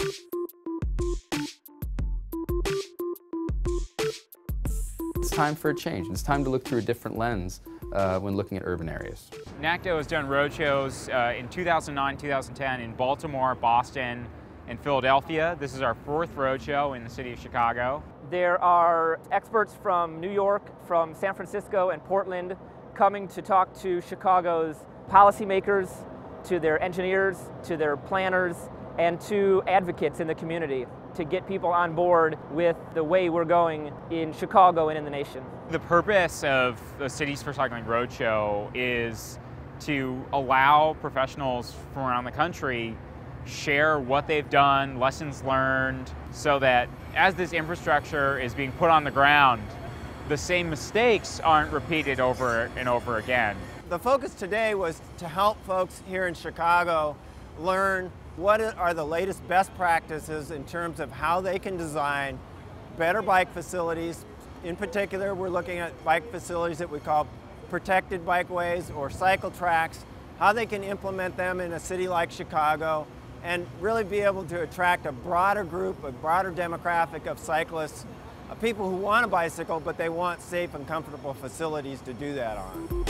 It's time for a change. It's time to look through a different lens when looking at urban areas. NACTO has done roadshows in 2009, 2010 in Baltimore, Boston, and Philadelphia. This is our 4th roadshow in the city of Chicago. There are experts from New York, from San Francisco and Portland coming to talk to Chicago's policymakers, to their engineers, to their planners, and to advocates in the community to get people on board with the way we're going in Chicago and in the nation. The purpose of the Cities for Cycling Roadshow is to allow professionals from around the country share what they've done, lessons learned, so that as this infrastructure is being put on the ground, the same mistakes aren't repeated over and over again. The focus today was to help folks here in Chicago learn what are the latest best practices in terms of how they can design better bike facilities. In particular, we're looking at bike facilities that we call protected bikeways or cycle tracks, how they can implement them in a city like Chicago and really be able to attract a broader group, a broader demographic of cyclists, people who want a bicycle, but they want safe and comfortable facilities to do that on.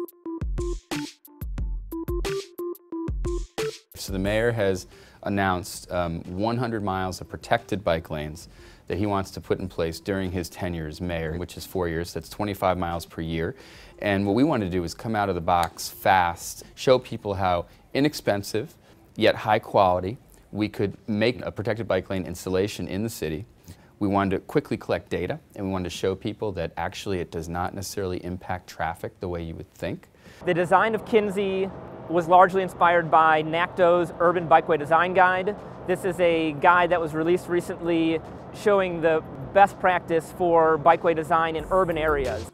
So the mayor has announced 100 miles of protected bike lanes that he wants to put in place during his tenure as mayor, which is 4 years. That's 25 miles per year. And what we want to do is come out of the box fast, show people how inexpensive, yet high quality, we could make a protected bike lane installation in the city. We wanted to quickly collect data, and we wanted to show people that actually it does not necessarily impact traffic the way you would think. The design of Kinsey was largely inspired by NACTO's Urban Bikeway Design Guide. This is a guide that was released recently showing the best practice for bikeway design in urban areas.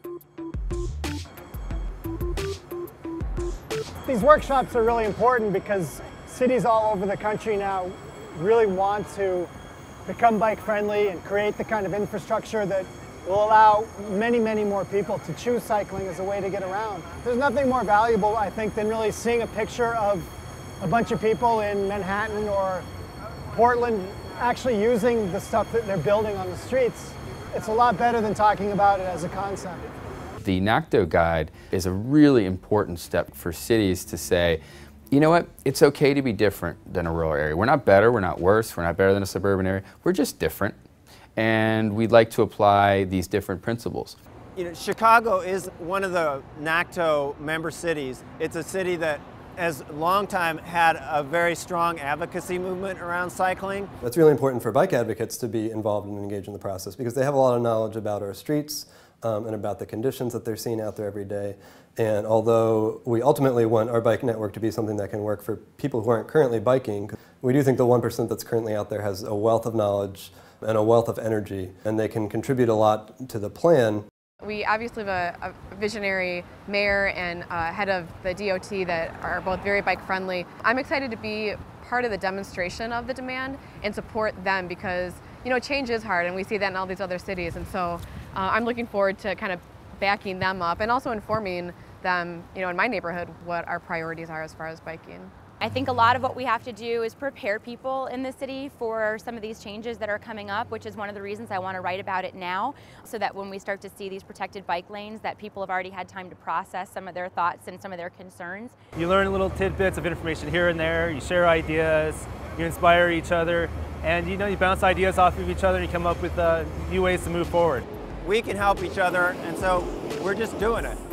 These workshops are really important because cities all over the country now really want to become bike friendly and create the kind of infrastructure that will allow many, many more people to choose cycling as a way to get around. There's nothing more valuable, I think, than really seeing a picture of a bunch of people in Manhattan or Portland actually using the stuff that they're building on the streets. It's a lot better than talking about it as a concept. The NACTO guide is a really important step for cities to say, you know what, it's okay to be different than a rural area. We're not better, we're not worse, we're not better than a suburban area, we're just different. And we'd like to apply these different principles. You know, Chicago is one of the NACTO member cities. It's a city that has long time had a very strong advocacy movement around cycling. It's really important for bike advocates to be involved and engaged in the process because they have a lot of knowledge about our streets and about the conditions that they're seeing out there every day. And although we ultimately want our bike network to be something that can work for people who aren't currently biking, we do think the 1% that's currently out there has a wealth of knowledge and a wealth of energy, and they can contribute a lot to the plan. We obviously have a visionary mayor and head of the DOT that are both very bike friendly. I'm excited to be part of the demonstration of the demand and support them because, you know, change is hard and we see that in all these other cities, and so I'm looking forward to kind of backing them up and also informing them, you know, in my neighborhood what our priorities are as far as biking. I think a lot of what we have to do is prepare people in the city for some of these changes that are coming up, which is one of the reasons I want to write about it now, so that when we start to see these protected bike lanes, that people have already had time to process some of their thoughts and some of their concerns. You learn little tidbits of information here and there, you share ideas, you inspire each other, and you know, you bounce ideas off of each other and you come up with new ways to move forward. We can help each other, and so we're just doing it.